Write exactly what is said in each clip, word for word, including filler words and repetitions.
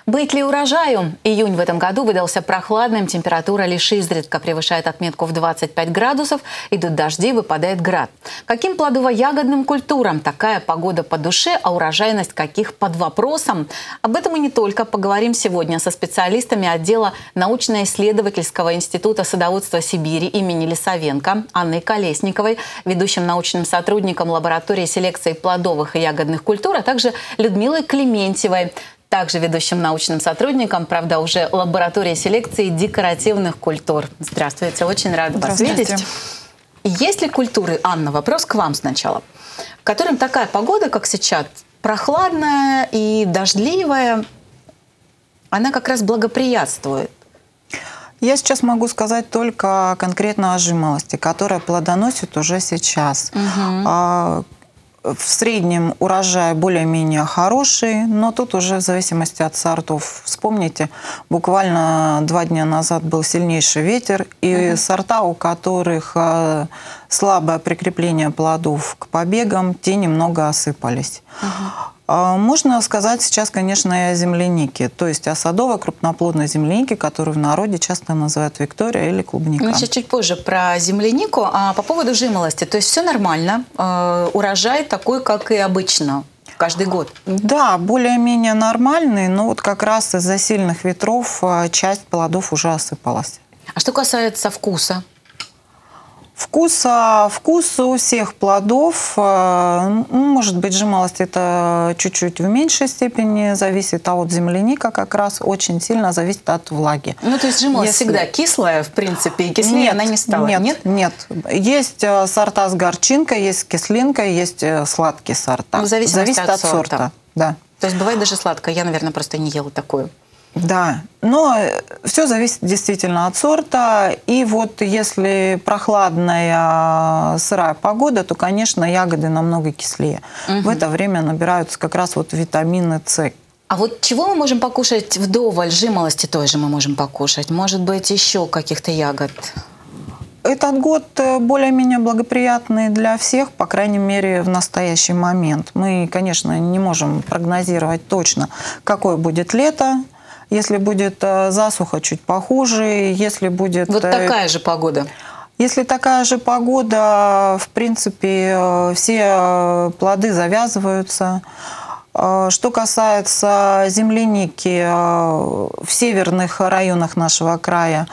Быть ли урожаю? Июнь в этом году выдался прохладным, температура лишь изредка превышает отметку в двадцать пять градусов, идут дожди, выпадает град. Каким плодово-ягодным культурам такая погода по душе, а урожайность каких под вопросом? Об этом и не только поговорим сегодня со специалистами отдела научно-исследовательского института садоводства Сибири имени Лисовенко Анной Колесниковой, ведущим научным сотрудником лаборатории селекции плодовых и ягодных культур, а также Людмилой Клементьевой, также ведущим научным сотрудником, правда, уже лаборатории селекции декоративных культур. Здравствуйте, очень рада вас видеть. Есть ли культуры, Анна, вопрос к вам сначала, которым такая погода, как сейчас, прохладная и дождливая, она как раз благоприятствует? Я сейчас могу сказать только конкретно о жимолости, которая плодоносит уже сейчас. Угу. В среднем урожай более-менее хороший, но тут уже в зависимости от сортов. Вспомните, буквально два дня назад был сильнейший ветер, и угу. сорта, у которых слабое прикрепление плодов к побегам, те немного осыпались. Угу. Можно сказать сейчас, конечно, и о землянике, то есть о садовой крупноплодной землянике, которую в народе часто называют Виктория или клубника. Мы сейчас чуть позже про землянику. А по поводу жимолости, то есть все нормально, э, урожай такой, как и обычно, каждый год? Да, более-менее нормальный, но вот как раз из-за сильных ветров часть плодов уже осыпалась. А что касается вкуса? Вкус, вкус у всех плодов, может быть, жимолость это чуть-чуть в меньшей степени зависит, а вот земляника как раз очень сильно зависит от влаги. Ну, то есть жимолость Если... всегда кислая, в принципе, и кислее нет, она не стала? Нет, нет, нет. Есть сорта с горчинкой, есть с кислинкой, есть сладкие сорта. Ну, зависит зависит от, от сорта. сорта. Да. То есть бывает даже сладкое. Я, наверное, просто не ела такую. Да, но все зависит действительно от сорта. И вот если прохладная сырая погода, то, конечно, ягоды намного кислее. Угу. В это время набираются как раз вот витамины С. А вот чего мы можем покушать вдоволь? Жимолости той же мы можем покушать. Может быть, еще каких-то ягод? Этот год более-менее благоприятный для всех, по крайней мере, в настоящий момент. Мы, конечно, не можем прогнозировать точно, какое будет лето. Если будет засуха, чуть похуже. Если будет... Вот такая же погода. Если такая же погода, в принципе, все плоды завязываются. Что касается земляники, в северных районах нашего края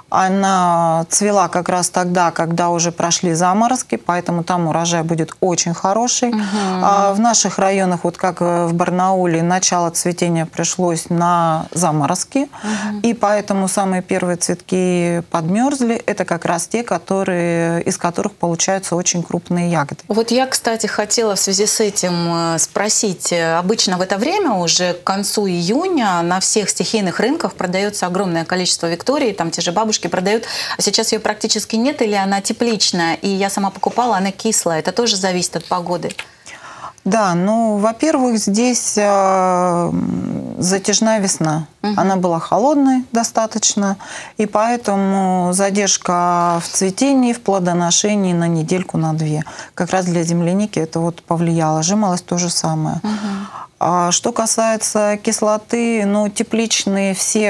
она цвела как раз тогда, когда уже прошли заморозки, поэтому там урожай будет очень хороший. Угу. А в наших районах, вот как в Барнауле, начало цветения пришлось на заморозки, угу. и поэтому самые первые цветки подмерзли. Это как раз те, которые, из которых получаются очень крупные ягоды. Вот я, кстати, хотела в связи с этим спросить. Обычно в это время, уже к концу июня, на всех стихийных рынках продается огромное количество Виктории, там те же бабушки продают, а сейчас ее практически нет, или она тепличная, и я сама покупала, она кислая. Это тоже зависит от погоды. Да, ну, во-первых, здесь э, затяжная весна. Угу. Она была холодной достаточно, и поэтому задержка в цветении, в плодоношении на недельку, на две. Как раз для земляники это вот повлияло. Жимолость то же самое. Угу. А что касается кислоты, ну, тепличные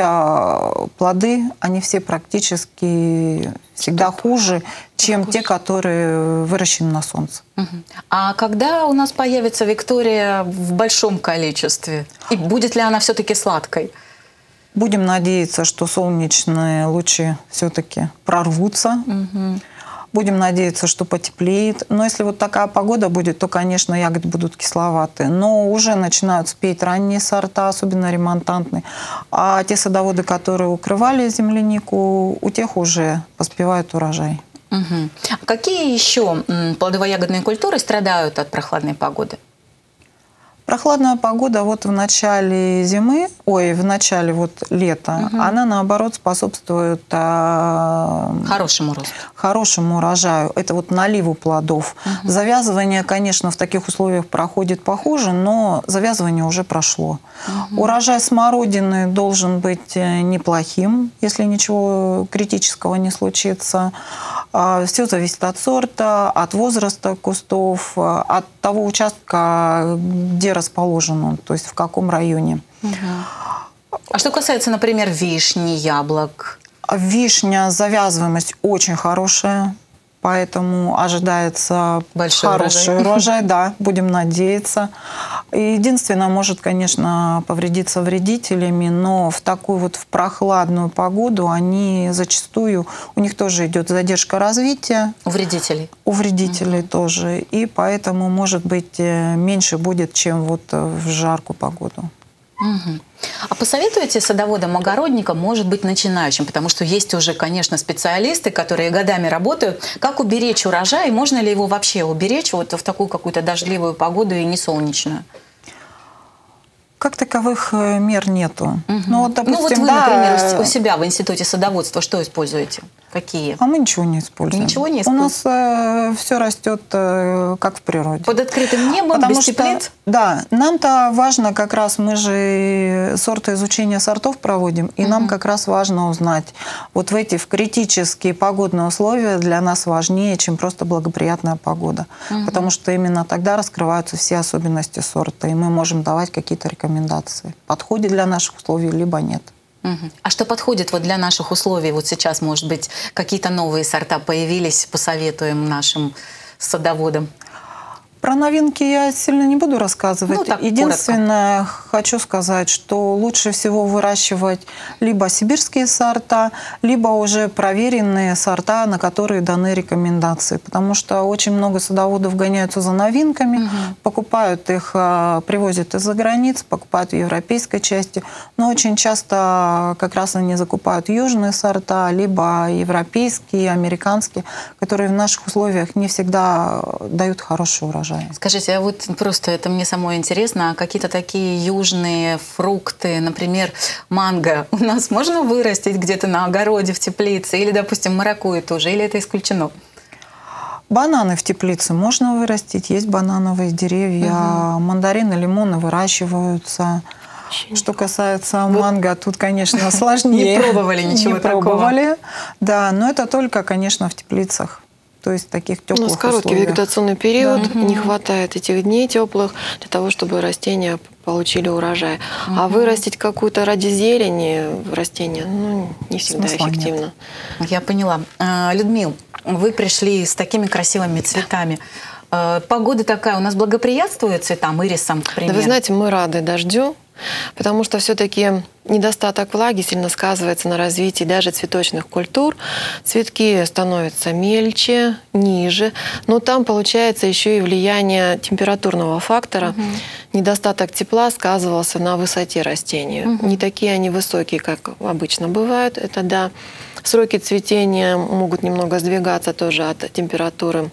все плоды, они все практически всегда хуже, чем те, которые выращены на солнце. Угу. А когда у нас появится Виктория в большом количестве? И будет ли она все-таки сладкой? Будем надеяться, что солнечные лучи все-таки прорвутся. Угу. Будем надеяться, что потеплеет. Но если вот такая погода будет, то, конечно, ягоды будут кисловатые. Но уже начинают спеть ранние сорта, особенно ремонтантные. А те садоводы, которые укрывали землянику, у тех уже поспевает урожай. Угу. А какие еще плодово-ягодные культуры страдают от прохладной погоды? Прохладная погода вот в начале зимы, ой, в начале вот лета, угу. она, наоборот, способствует а, хорошему росту. Хорошему урожаю. Это вот наливу плодов. Угу. Завязывание, конечно, в таких условиях проходит похуже, но завязывание уже прошло. Угу. Урожай смородины должен быть неплохим, если ничего критического не случится. Все зависит от сорта, от возраста кустов, от того участка, где расположен он, то есть в каком районе. Угу. А что касается, например, вишни, яблок? Вишня, завязываемость очень хорошая. Поэтому ожидается большой хороший урожай. урожай, да, будем надеяться. Единственное, может, конечно, повредиться вредителями, но в такую вот в прохладную погоду они зачастую, у них тоже идет задержка развития. У вредителей? У вредителей угу. тоже. И поэтому, может быть, меньше будет, чем вот в жаркую погоду. Угу. А посоветуете садоводам-огородникам, может быть, начинающим, потому что есть уже, конечно, специалисты, которые годами работают, как уберечь урожай, можно ли его вообще уберечь вот в такую какую-то дождливую погоду и не солнечную? Как таковых мер нету. Угу. Ну, вот, допустим, ну вот вы, да, например, у себя в Институте садоводства что используете? Какие? А мы ничего не используем. Ничего не используем? У нас э, все растет э, как в природе. Под открытым небом, Потому без что, теплиц? Да, нам-то важно как раз, мы же сорта изучения сортов проводим, и угу. нам как раз важно узнать, вот в эти в критические погодные условия для нас важнее, чем просто благоприятная погода. Угу. Потому что именно тогда раскрываются все особенности сорта, и мы можем давать какие-то рекомендации. Подходит для наших условий, либо нет. А что подходит вот для наших условий? Вот сейчас, может быть, какие-то новые сорта появились, посоветуем нашим садоводам? Про новинки я сильно не буду рассказывать. Ну, так, единственное, коротко. Хочу сказать, что лучше всего выращивать либо сибирские сорта, либо уже проверенные сорта, на которые даны рекомендации. Потому что очень много садоводов гоняются за новинками, угу. покупают их, привозят из-за границ, покупают в европейской части. Но очень часто как раз они закупают южные сорта, либо европейские, американские, которые в наших условиях не всегда дают хороший урожай. Скажите, а вот просто это мне самое интересно, а какие-то такие южные фрукты, например, манго, у нас можно вырастить где-то на огороде, в теплице, или, допустим, маракуйю тоже, или это исключено? Бананы в теплице можно вырастить, есть банановые деревья, угу. мандарины, лимоны выращиваются. Что касается вот. манго, тут, конечно, сложнее. Не пробовали ничего такого? Не пробовали, да, но это только, конечно, в теплицах. То есть таких теплых условиях. У нас короткий вегетационный период, да. не хватает этих дней теплых для того, чтобы растения получили урожай. Угу. А вырастить какую-то ради зелени растения, ну, не всегда Смысла эффективно. Нет. Я поняла. Людмила, вы пришли с такими красивыми цветами. Погода такая у нас благоприятствует цветам, ирисам, к примеру? Да, вы знаете, мы рады дождю. Потому что все-таки недостаток влаги сильно сказывается на развитии даже цветочных культур. Цветки становятся мельче, ниже. Но там получается еще и влияние температурного фактора. Угу. Недостаток тепла сказывался на высоте растения. Угу. Не такие они высокие, как обычно бывают. Это да. Сроки цветения могут немного сдвигаться тоже от температуры.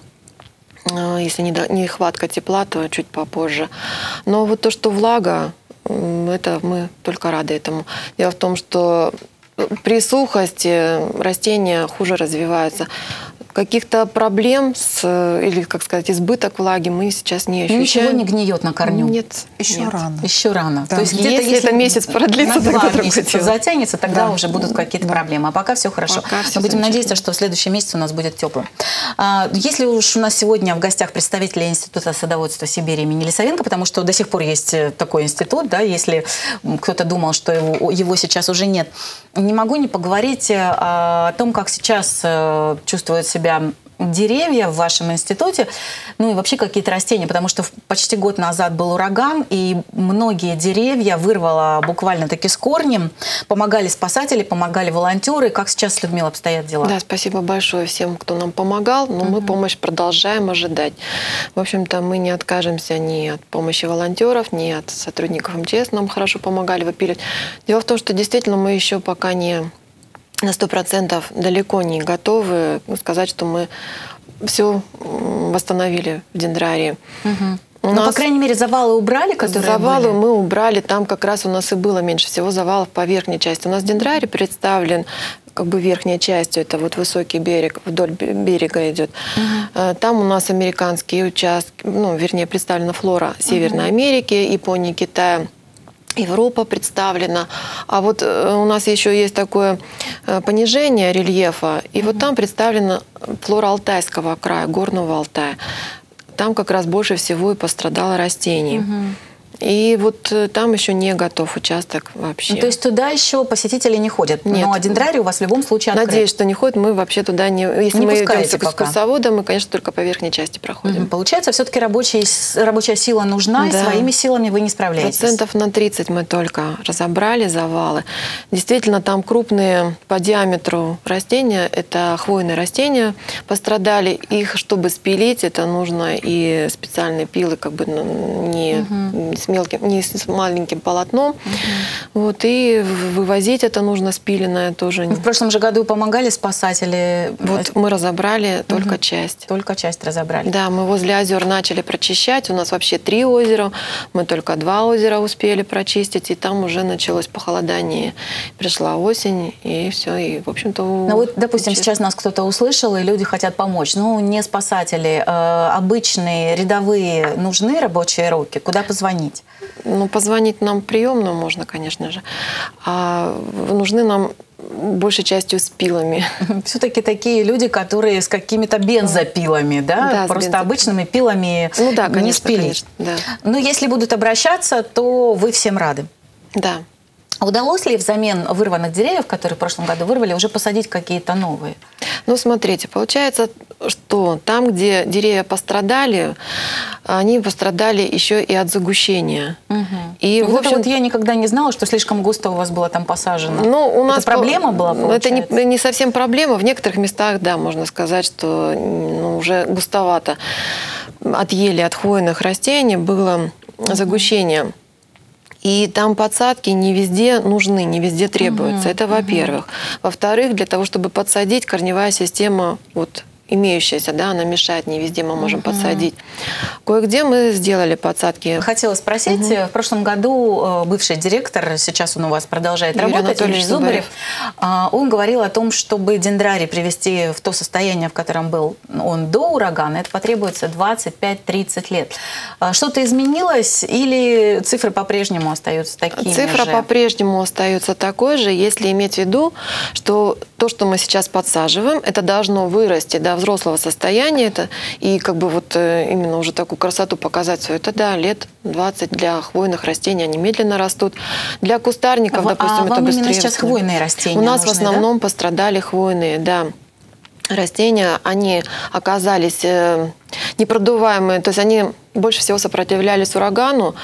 Если нехватка тепла, то чуть попозже. Но вот то, что влага, это мы только рады этому. Дело в том, что при сухости растения хуже развиваются. Каких-то проблем с, или, как сказать, избыток влаги мы сейчас не ощущаем. Ничего не гниет на корню? Нет. Еще нет. рано. Еще рано. Да. То есть, если, если это месяц продлится, на тогда два месяца затянется, тогда да. уже будут какие-то да. проблемы. А пока все хорошо. Пока все Мы будем замечательно. надеяться, что в следующем месяце у нас будет теплым. Если уж у нас сегодня в гостях представители Института садоводства Сибири имени Лисовенко, потому что до сих пор есть такой институт, да, если кто-то думал, что его, его сейчас уже нет, не могу не поговорить о том, как сейчас чувствуют себя деревья в вашем институте, ну и вообще какие-то растения, потому что почти год назад был ураган, и многие деревья вырвало буквально-таки с корнем, помогали спасатели, помогали волонтеры. Как сейчас, Людмила, обстоят дела? Да, спасибо большое всем, кто нам помогал, но uh-huh. мы помощь продолжаем ожидать. В общем-то, мы не откажемся ни от помощи волонтеров, ни от сотрудников эм че эс, нам хорошо помогали выпиливать. Дело в том, что действительно мы еще пока не на сто процентов далеко не готовы сказать, что мы все восстановили в дендрарии. Угу. Ну, по крайней мере, завалы убрали, которые Завалы были? мы убрали, там как раз у нас и было меньше всего завалов по верхней части. У нас дендрарий представлен как бы верхней частью, это вот высокий берег, вдоль берега идет. Угу. Там у нас американские участки, ну, вернее, представлена флора Северной угу. Америки, Японии, Китая. Европа представлена, а вот у нас еще есть такое понижение рельефа, и mm-hmm. вот там представлена флора Алтайского края, Горного Алтая. Там как раз больше всего и пострадало растений. Mm-hmm. И вот э, там еще не готов участок вообще. Ну, то есть туда еще посетители не ходят? Нет. Но дендрарий у вас в любом случае открыт? Надеюсь, что не ходят. Мы вообще туда не... Если не мы идем с пока. экскурсоводом, мы, конечно, только по верхней части проходим. Угу. Получается, все-таки рабочая, рабочая сила нужна, Да. и своими силами вы не справляетесь? Процентов на тридцать мы только разобрали завалы. Действительно, там крупные по диаметру растения, это хвойные растения, пострадали. Их, чтобы спилить, это нужно и специальные пилы, как бы не, угу. с, мелким, не с маленьким полотном. Угу. Вот, и вывозить это нужно спиленное тоже. В прошлом же году помогали спасатели? Вот мы разобрали угу. только часть. Только часть разобрали. Да, мы возле озер начали прочищать. У нас вообще три озера. Мы только два озера успели прочистить, и там уже началось похолодание. Пришла осень, и все. И, в общем-то... Ну вот, допустим, сейчас нас кто-то услышал, и люди хотят помочь. Ну, не спасатели, э, обычные, рядовые, нужны рабочие руки? Куда позвонить? Ну, позвонить нам в приемную можно, конечно же. А нужны нам большей частью с пилами. Все-таки такие люди, которые с какими-то бензопилами, да? Да, просто бензопилами. Обычными пилами ну, да, конечно, не спилить. Да. Но если будут обращаться, то вы всем рады. Да. Удалось ли взамен вырванных деревьев, которые в прошлом году вырвали, уже посадить какие-то новые? Ну, смотрите, получается, что там, где деревья пострадали, они пострадали еще и от загущения. Угу. И вот, в общем, вот я никогда не знала, что слишком густо у вас было там посажено. Ну, у нас это проблема была, получается? Это не, не совсем проблема. В некоторых местах, да, можно сказать, что ну, уже густовато. От ели, от хвойных растений было угу. загущение. И там подсадки не везде нужны, не везде требуются. Uh-huh, это во-первых. Uh-huh. Во-вторых, для того, чтобы подсадить, корневая система вот, имеющаяся, да, она мешает, не везде мы можем uh-huh. подсадить. Кое-где мы сделали подсадки. Хотела спросить, uh-huh. в прошлом году бывший директор, сейчас он у вас продолжает Юрий работать, Юрий Зубарев, он говорил о том, чтобы дендрарий привести в то состояние, в котором был он до урагана, это потребуется двадцать пять - тридцать лет. Что-то изменилось или цифры по-прежнему остаются такими Цифра же? по-прежнему остается такой же, если иметь в виду, что то, что мы сейчас подсаживаем, это должно вырасти до взрослого состояния, это, и как бы вот именно уже такую красоту показать все это, да, лет двадцать для хвойных растений, они медленно растут. Для кустарников, а, допустим, а это вам быстрее. Именно сейчас хвойные растения У нас нужны, в основном да? пострадали хвойные, да. Растения, они оказались непродуваемые, то есть они больше всего сопротивлялись урагану,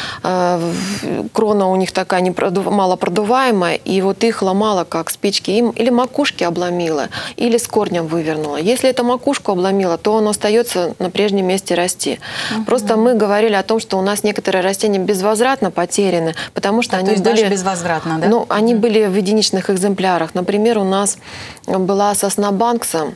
крона у них такая непродув... малопродуваемая, и вот их ломало как спички, им или макушки обломило, или с корнем вывернуло. Если это макушку обломило, то он остается на прежнем месте расти. Угу. Просто мы говорили о том, что у нас некоторые растения безвозвратно потеряны, потому что а они то есть были... даже безвозвратно, да? Ну, они угу. были в единичных экземплярах. Например, у нас была сосна Банкса.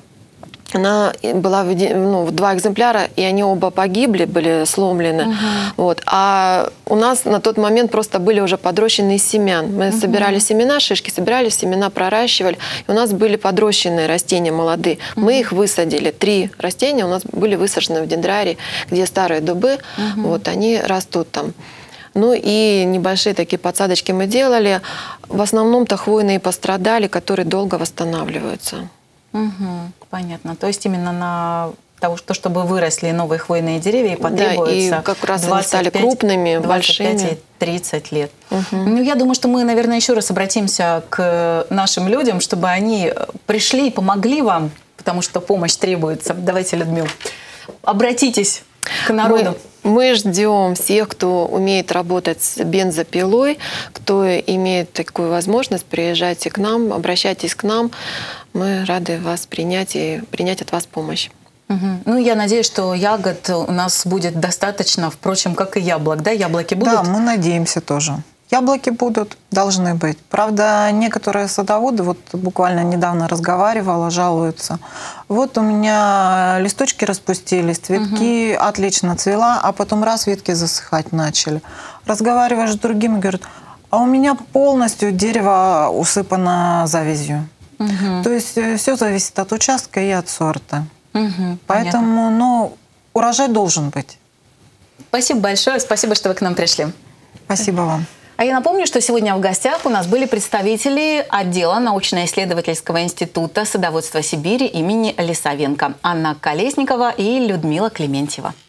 Она была в, ну, в два экземпляра, и они оба погибли, были сломлены. Uh-huh. Вот. А у нас на тот момент просто были уже подрощенные семян. Мы uh-huh. собирали семена, шишки собирали, семена проращивали. И у нас были подрощенные растения молодые. Uh-huh. Мы их высадили. Три растения у нас были высажены в дендрарии, где старые дубы. Uh-huh. Вот, они растут там. Ну и небольшие такие подсадочки мы делали. В основном-то хвойные пострадали, которые долго восстанавливаются. Угу, понятно. То есть именно на того, что, чтобы выросли новые хвойные деревья, потребуется да, и как раз они стали крупными, двадцать пять большими. тридцать лет. Угу. Ну, я думаю, что мы, наверное, еще раз обратимся к нашим людям, чтобы они пришли и помогли вам, потому что помощь требуется. Давайте, Людмила, обратитесь к народу. Мы, мы ждем всех, кто умеет работать с бензопилой, кто имеет такую возможность, приезжайте к нам, обращайтесь к нам. Мы рады вас принять и принять от вас помощь. Угу. Ну, я надеюсь, что ягод у нас будет достаточно, впрочем, как и яблок. Да, яблоки будут? Да, мы надеемся тоже. Яблоки будут, должны быть. Правда, некоторые садоводы, вот буквально недавно разговаривала, жалуются. Вот у меня листочки распустились, цветки угу. отлично цвела, а потом раз ветки засыхать начали. Разговариваешь с другими, говорят, а у меня полностью дерево усыпано завязью. Угу. То есть все зависит от участка и от сорта. Угу, поэтому, ну, урожай должен быть. Спасибо большое, спасибо, что вы к нам пришли. Спасибо вам. А я напомню, что сегодня в гостях у нас были представители отдела научно-исследовательского института садоводства Сибири имени Лисовенко Анна Колесникова и Людмила Клементьева.